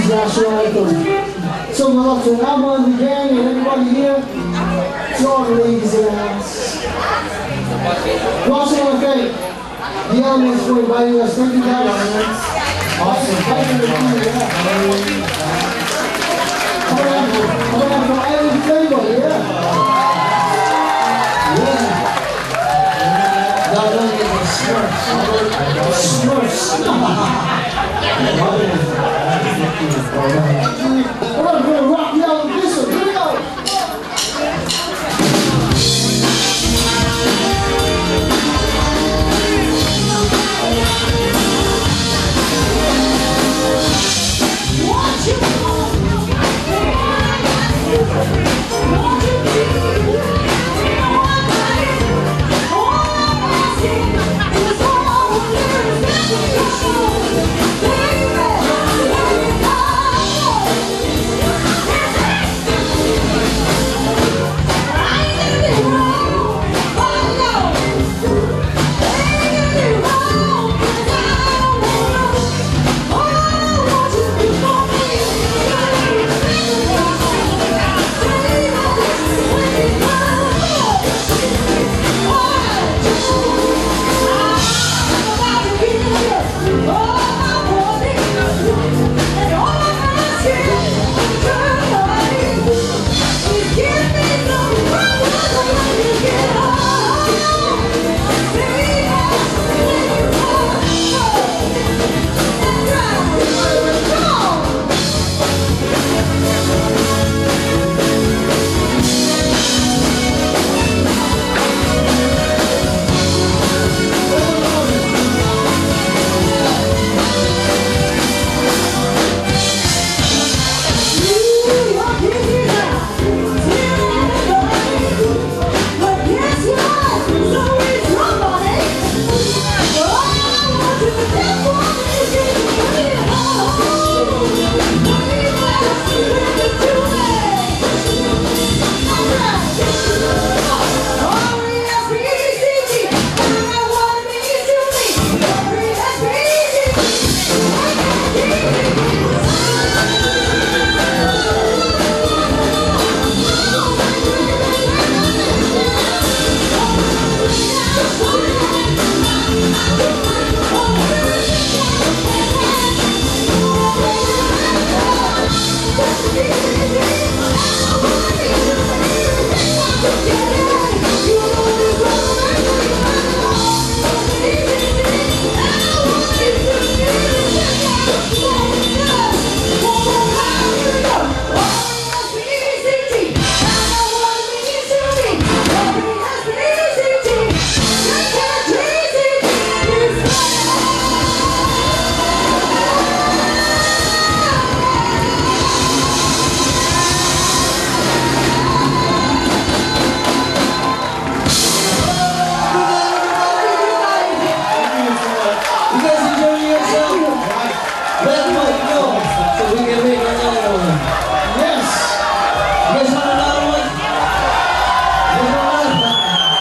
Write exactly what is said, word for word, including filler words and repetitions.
That's right. So much love to Alma and the gang and everybody here. To all the ladies in the house. We also want to thank the elements for inviting us. Thank you guys. Awesome. Thank you. How about from Island Flavor? Yeah. Yeah. Y'all don't get the Smurfs. Smurfs. We're gonna rock y'all with this one. Here we go. What you want? What you need?